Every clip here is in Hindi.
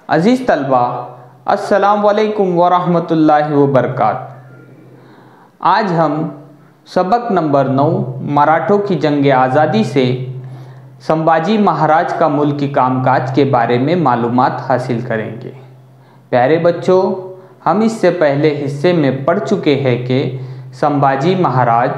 अज़ीज़ तलबा, अस्सलाम वालेकुम वरहमतुल्लाहि वबरकातुहू। आज हम सबक नंबर 9 मराठों की जंग आज़ादी से संभाजी महाराज का मुल्की कामकाज के बारे में मालूमात हासिल करेंगे। प्यारे बच्चों, हम इससे पहले हिस्से में पढ़ चुके हैं कि संभाजी महाराज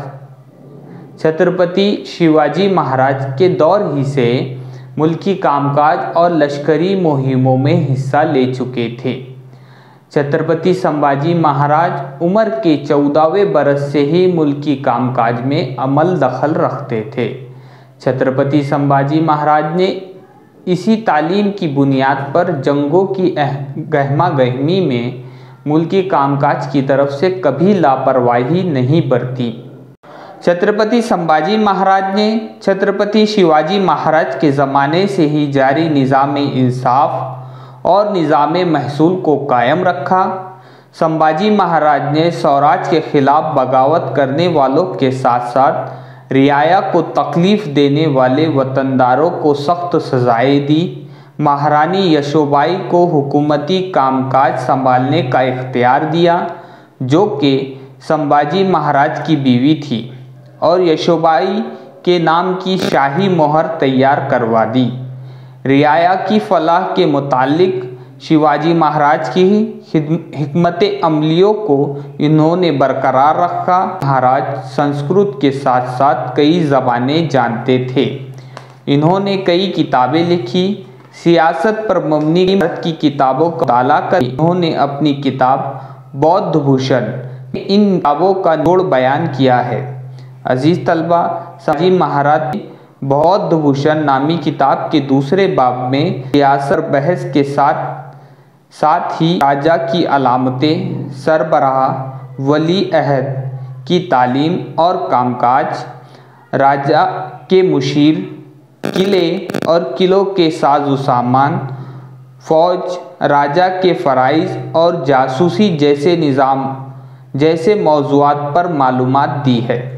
छत्रपति शिवाजी महाराज के दौर ही से मुल्की कामकाज और लश्करी मुहिमों में हिस्सा ले चुके थे। छत्रपति संभाजी महाराज उम्र के 14वें बरस से ही मुल्की कामकाज में अमल दखल रखते थे। छत्रपति संभाजी महाराज ने इसी तालीम की बुनियाद पर जंगों की गहमा गहमी में मुल्की कामकाज की तरफ से कभी लापरवाही नहीं बरती। छत्रपति संभाजी महाराज ने छत्रपति शिवाजी महाराज के ज़माने से ही जारी निज़ाम इंसाफ और निज़ाम महसूल को कायम रखा। संभाजी महाराज ने स्वराज के खिलाफ बगावत करने वालों के साथ साथ रियाया को तकलीफ़ देने वाले वतनदारों को सख्त सज़ाएं दी। महारानी यशोबाई को हुकूमती कामकाज संभालने का इख्तियार दिया, जो कि संभाजी महाराज की बीवी थी, और यशोबाई के नाम की शाही मोहर तैयार करवा दी। रियाया की फलाह के मुतालिक शिवाजी महाराज की हिकमत अमलियों को इन्होंने बरकरार रखा। महाराज संस्कृत के साथ साथ कई ज़बानें जानते थे। इन्होंने कई किताबें लिखी। सियासत पर मबनी की किताबों का मुताला कर इन्होंने अपनी किताब बौद्ध भूषण इन किताबों का जोड़ बयान किया है। अजीज़ तलबा, संभाजी महाराज ने बौद्ध भूषण नामी किताब के दूसरे बाब में सियासत बहस के साथ ही राजा की अलामतें, सरबराह, वली अहद की तालीम और कामकाज, राजा के मुशीर, किले और किलों के साजो सामान, फौज, राजा के फ़राइज़ और जासूसी जैसे निज़ाम जैसे मौज़ूआत पर मालूमात दी है।